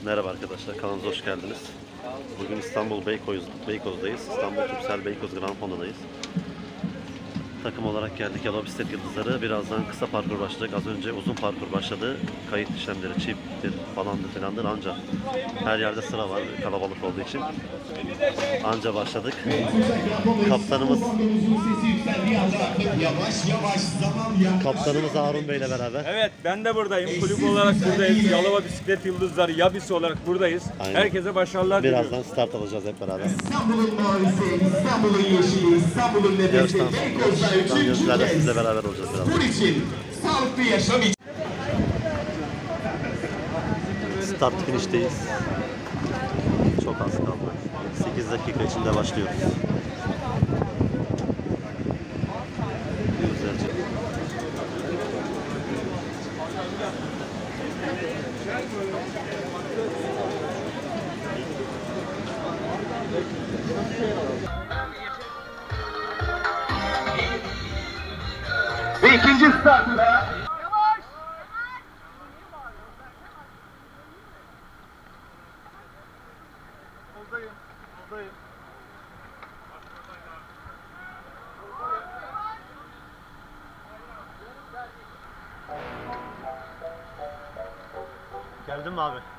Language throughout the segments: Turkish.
Merhaba arkadaşlar, kanalımıza hoş geldiniz. Bugün İstanbul Beykoz'dayız. İstanbul Türksel Beykoz Grand Fonda'dayız. Takım olarak geldik. Yalova Bisiklet Yıldızları. Birazdan kısa parkur başlayacak. Az önce uzun parkur başladı. Kayıt işlemleri, çiptir falandır filandır. Ancak her yerde sıra var kalabalık olduğu için. Anca başladık. Kaptanımız Harun Bey ile beraber. Evet, ben de buradayım. Kulüp olarak buradayız. Yalova Bisiklet Yıldızları Yabisi olarak buradayız. Aynen. Herkese başarılar diliyorum. Birazdan start alacağız hep beraber. İstanbul'un mavisi, İstanbul'un yeşili, İstanbul'un nefesi, Beykoz'da üçüncü kez. Sizle beraber olacağız birazdan. Bunun için, sağlıklı yaşam için. Start finish'teyiz. Çok az kaldı. 8 dakika içinde başlıyoruz. Güzelce. Ve ikinci startı da Geldin mi abi?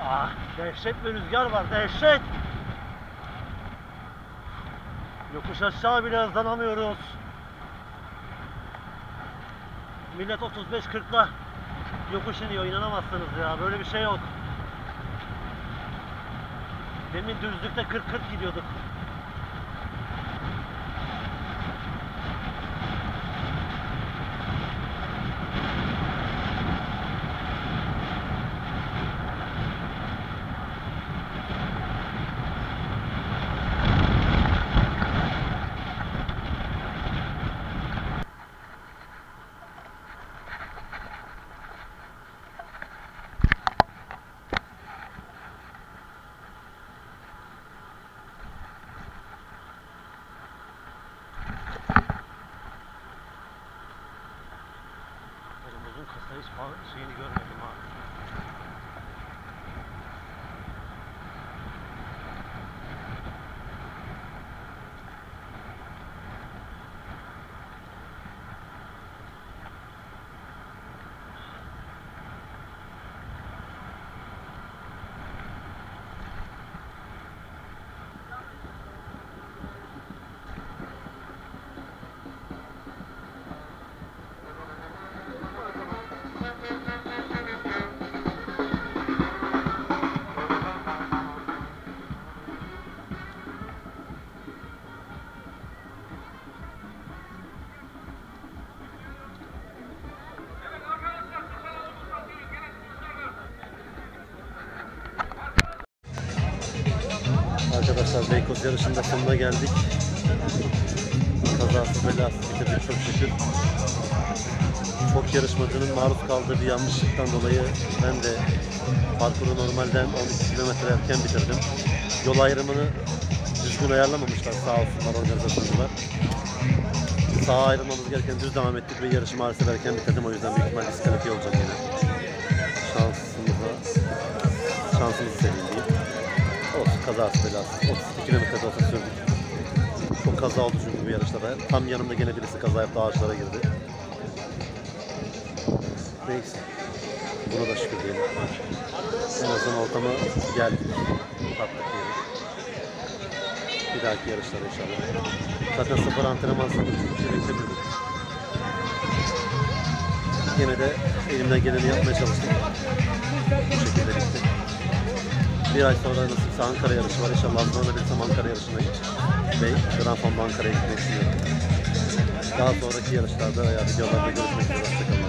Ah, dehşet bir rüzgar var, dehşet. Yokuş aşağı bile hızlanamıyoruz. Millet 35-40'la yokuş iniyor, inanamazsınız ya, böyle bir şey yok. Demin düzlükte 40-40 gidiyorduk. Uzun kasa hiç şeyini görmedim ha. Arkadaşlar Beykoz yarışında sonuna geldik. Kazasız belasız bitirdik çok şükür. Çok yarışmacının maruz kaldığı bir yanlışlıktan dolayı ben de parkuru normalden 12 kilometre erken bitirdim. Yol ayrımını düzgün ayarlamamışlar sağ olsunlar organizasyoncular. Sağa ayrılmamız gereken düz devam ettik ve yarışı maalesef erken bitirdim, o yüzden büyük ihtimal diskalifiye olacak yine. Şansımızı seveyim diyeyim. Olsun, kazası belasız. 32 kilometre olsa sürdük. Çok kaza oldu çünkü bu yarışlarda. Tam yanımda gene birisi kaza yaptı, ağaçlara girdi. Neyse. Buna da şükür diyelim. En azından ortama geldik. Tatlık diyelim. Bir dahaki yarışlara inşallah. Zaten sıfır antrenman sandım çünkü bir şey beklemiyordum. Yine de elimden geleni yapmaya çalıştım. Bu şekilde bitti. Bir ay sonra nasipse Ankara yarışı var. İnşallah hazırlanabilirsem Ankara yarışındayım. Ve Grand Fon'da Ankara'ya gitmek istiyorum. Daha sonraki yarışlarda veya videolarda görüşmek üzere. Hoşçakalın.